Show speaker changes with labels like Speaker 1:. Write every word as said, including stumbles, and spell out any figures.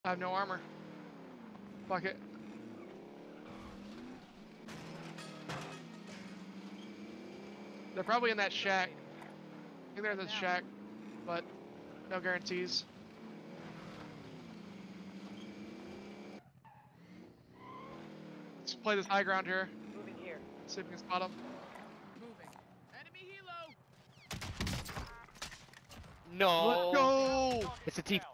Speaker 1: I have no armor. Fuck it. They're probably in that shack. I think they're in the shack, but no guarantees. Let's play this high ground here.
Speaker 2: Moving here.
Speaker 1: See if we can spot them.
Speaker 3: Moving. Enemy helo.
Speaker 4: No.
Speaker 1: Let's go!
Speaker 4: It's a T